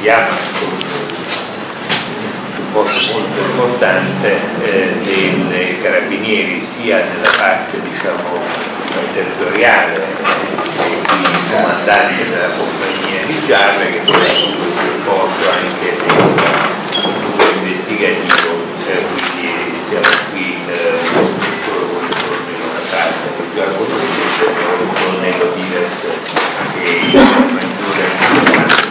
vediamo un supporto molto importante dei carabinieri sia nella parte territoriale del comandante della compagnia di Giarre che poi ha avuto il supporto anche del investigativo, quindi siamo qui non solo con il colonnello Salsa che già conoscete, ma con il colonnello Vives che è il maggiore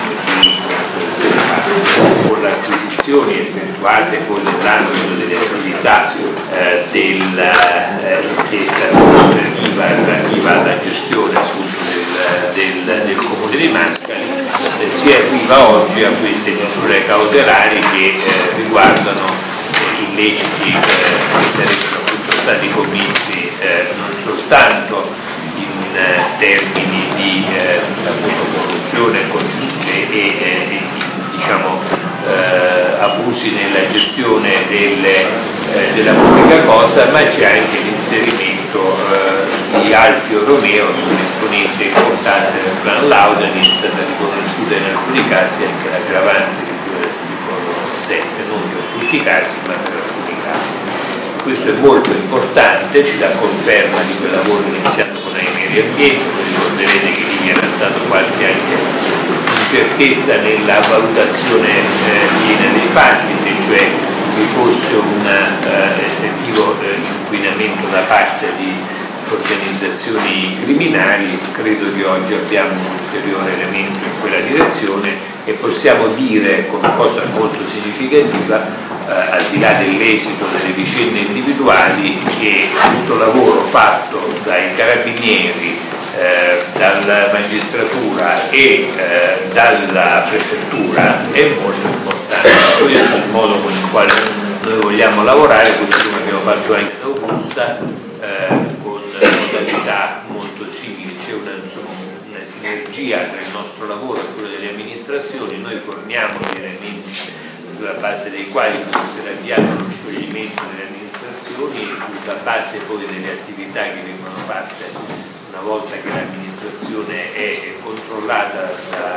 con l'acquisizione effettuate poi nell'ambito delle attività dell'inchiesta relativa alla gestione del comune di Mascali, si arriva oggi a queste misure cautelari che riguardano illeciti che sarebbero appunto stati commessi non soltanto in termini di corruzione e abusi nella gestione della pubblica cosa, ma c'è anche l'inserimento di Alfio Romeo, un esponente importante del Plan Lauda, che è stata riconosciuta in alcuni casi anche l'aggravante dell'articolo 7, non per tutti i casi ma per alcuni casi. Questo è molto importante, ci dà conferma di quel lavoro iniziato con Aimeri Ambiente. Voi ricorderete che lì era stato qualche anche incertezza nella valutazione piena dei fatti, se cioè vi fosse un effettivo inquinamento da parte di organizzazioni criminali. Credo che oggi abbiamo un ulteriore elemento in quella direzione e possiamo dire come cosa molto significativa, al di là dell'esito delle vicende individuali, che questo lavoro fatto dai carabinieri, dalla magistratura e dalla prefettura è molto importante. Questo è il modo con il quale noi vogliamo lavorare, così come abbiamo fatto anche ad Augusta, con modalità molto simili. C'è una sinergia tra il nostro lavoro e quello delle amministrazioni. Noi forniamo gli elementi sulla base dei quali può essere avviato lo scioglimento delle amministrazioni e sulla base poi delle attività che vengono fatte una volta che l'amministrazione è controllata